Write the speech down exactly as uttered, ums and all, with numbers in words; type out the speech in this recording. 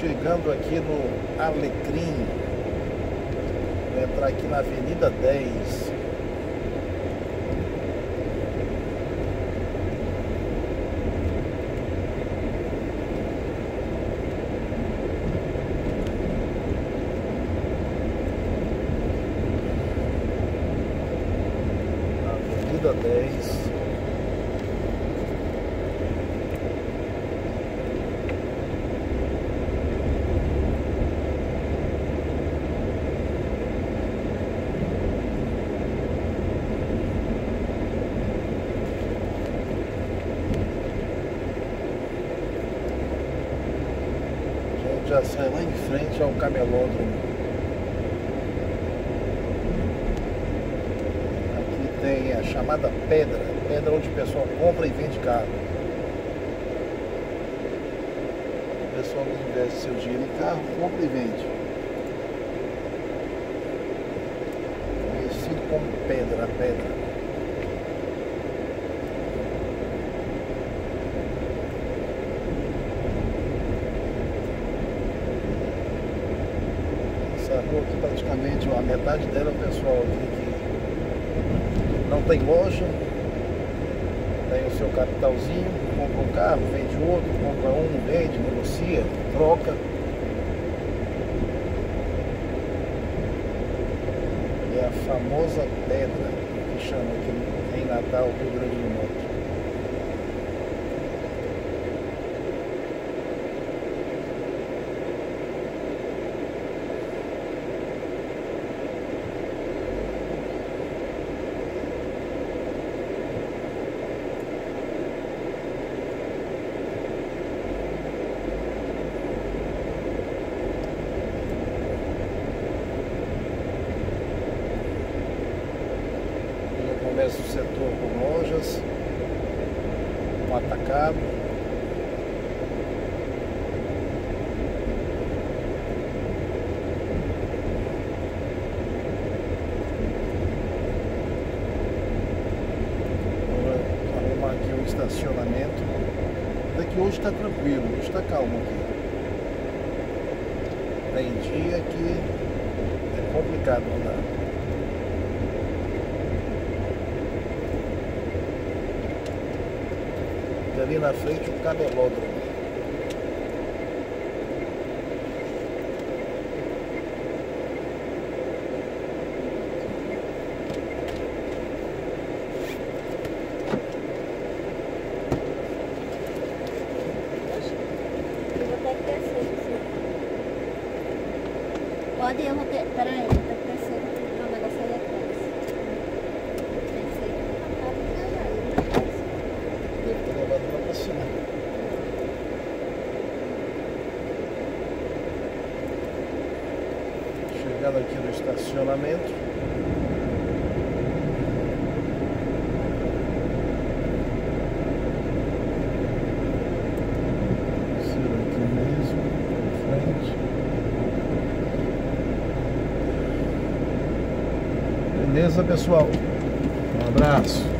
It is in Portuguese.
chegando aqui no Alecrim. Vou entrar aqui na Avenida dez. Avenida dez. Já sai lá em frente ao camelódromo. Aqui tem a chamada pedra, pedra onde o pessoal compra e vende carro. O pessoal investe seu dinheiro em carro, compra e vende. Conhecido como pedra, pedra. Essa rua aqui praticamente, a metade dela é o pessoal aqui que não tem loja, tem o seu capitalzinho, compra um carro, vende outro, compra um, vende, negocia, troca. É a famosa pedra que chama aqui em Natal, Rio Grande do Norte. Começa o setor com lojas, um atacado. Vou arrumar aqui o estacionamento. Daqui hoje está tranquilo, hoje está calmo aqui. Tem dia que é complicado andar. Ali na frente o camelódromo. Eu vou ter que descer, assim. Pode ir, eu vou ter. Pera aí, eu vou ter que descer. Não, o negócio aí atrás. Chegando aqui no estacionamento. Ser aqui mesmo, em frente. Beleza, pessoal? Um abraço.